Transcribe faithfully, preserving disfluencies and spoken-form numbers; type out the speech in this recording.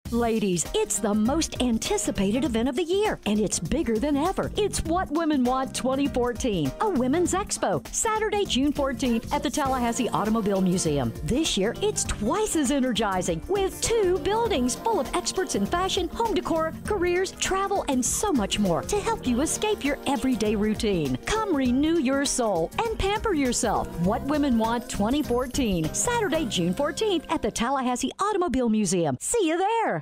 Ladies, it's the most anticipated event of the year, and it's bigger than ever. It's What Women Want twenty fourteen, a women's expo, Saturday, June fourteenth at the Tallahassee Automobile Museum. This year, it's twice as energizing, with two buildings full of experts in fashion, home decor, careers, travel, and so much more to help you escape your everyday routine. Come renew your soul and pamper yourself. What Women Want twenty fourteen, Saturday, June fourteenth at the Tallahassee Automobile Museum. See you there.